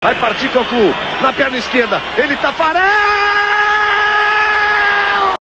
Vai partir Cafu, na perna esquerda, ele Tafarel!